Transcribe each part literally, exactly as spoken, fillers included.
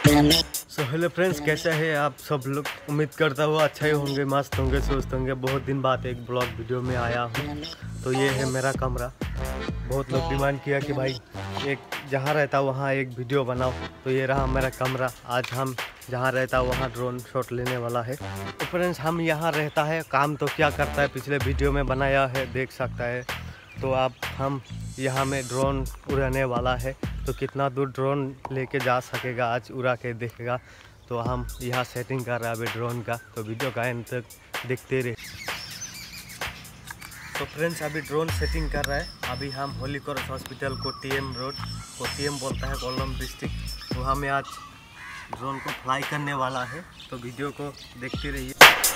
So hello friends, कैसे हैं आप सब लोग। उम्मीद करता हूँ अच्छा ही होंगे, मस्त होंगे, स्वस्थ होंगे। बहुत दिन बाद एक ब्लॉग वीडियो में आया हूँ। तो ये है मेरा कमरा। बहुत लोग डिमांड किया कि भाई एक जहाँ रहता वहाँ एक वीडियो बनाओ, तो ये रहा मेरा कमरा। आज हम जहाँ रहता वहाँ ड्रोन शॉट लेने वाला है। तो फ्रेंड्स, हम यहाँ रहता है, काम तो क्या करता है पिछले वीडियो में बनाया है, देख सकता है। तो अब हम यहाँ में ड्रोन उड़ाने वाला है। तो कितना दूर ड्रोन लेके जा सकेगा आज उड़ा के देखेगा। तो हम यहाँ सेटिंग कर रहे हैं अभी ड्रोन का, तो वीडियो का एंड तक देखते रहे। तो फ्रेंड्स, अभी ड्रोन सेटिंग कर रहा है। अभी हम Holy Cross hospital Kottiyam road, Kottiyam बोलता है कोल्लम डिस्ट्रिक्ट, वहाँ में आज ड्रोन को फ्लाई करने वाला है। तो वीडियो को देखते रहिए।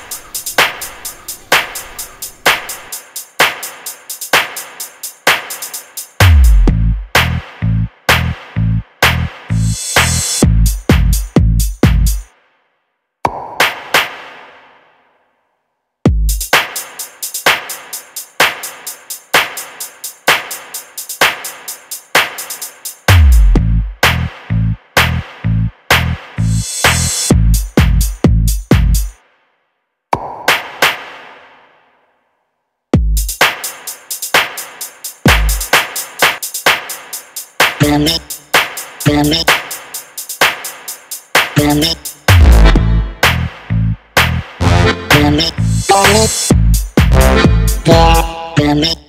Pyramid, pyramid, pyramid, pyramid, pyramid, pyramid.